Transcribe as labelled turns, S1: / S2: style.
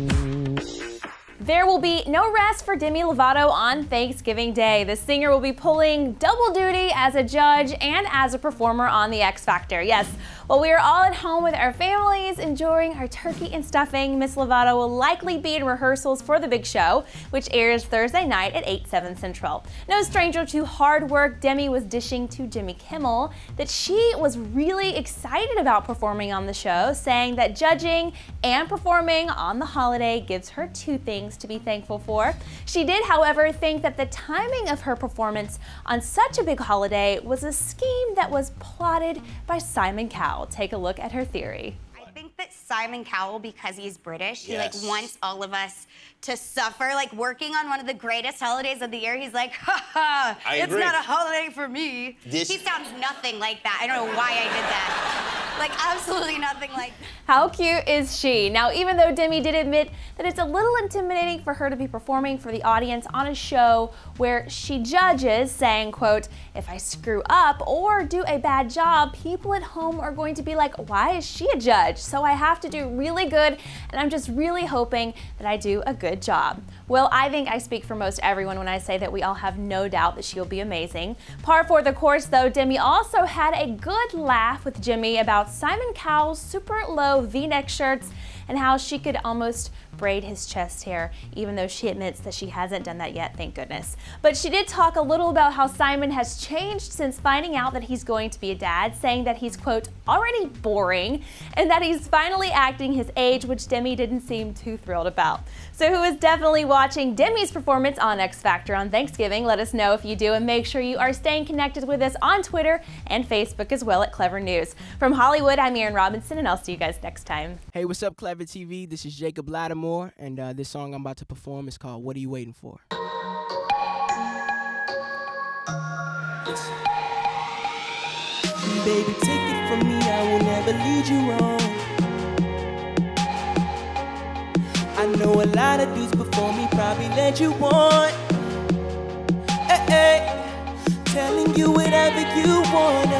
S1: There will be no rest for Demi Lovato on Thanksgiving Day. The singer will be pulling double duty as a judge and as a performer on The X Factor. Yes, while we are all at home with our families enjoying our turkey and stuffing, Miss Lovato will likely be in rehearsals for the big show, which airs Thursday night at 8/7 Central. No stranger to hard work, Demi was dishing to Jimmy Kimmel that she was really excited about performing on the show, saying that judging and performing on the holiday gives her two things to be thankful for. She did, however, think that the timing of her performance on such a big holiday was a scheme that was plotted by Simon Cowell. Take a look at her theory.
S2: I think that Simon Cowell, because he's British, he like wants all of us to suffer, like working on one of the greatest holidays of the year. He's like, ha ha, it's not a holiday for me. He sounds nothing like that. I don't know why I did that. Like, absolutely nothing like that.
S1: How cute is she? Now, even though Demi did admit that it's a little intimidating for her to be performing for the audience on a show where she judges, saying, quote, if I screw up or do a bad job, people at home are going to be like, why is she a judge? So I have to do really good, and I'm just really hoping that I do a good job. Well, I think I speak for most everyone when I say that we all have no doubt that she'll be amazing. Par for the course, though, Demi also had a good laugh with Jimmy about Simon Cowell's super low V-neck shirts and how she could almost braid his chest hair, even though she admits that she hasn't done that yet, thank goodness. But she did talk a little about how Simon has changed since finding out that he's going to be a dad, saying that he's, quote, already boring, and that he's finally acting his age, which Demi didn't seem too thrilled about. So who is definitely watching Demi's performance on X Factor on Thanksgiving? Let us know if you do, and make sure you are staying connected with us on Twitter and Facebook as well at Clevver News. From Hollywood, I'm Erin Robinson, and I'll see you guys next time.
S3: Hey, what's up, Clevver TV? This is Jacob Lattimore, and this song I'm about to perform is called What Are You Waiting For? Listen. Baby, take it from me, I will never lead you wrong. I know a lot of dudes before me probably led you on. Hey, hey. Telling you whatever you want.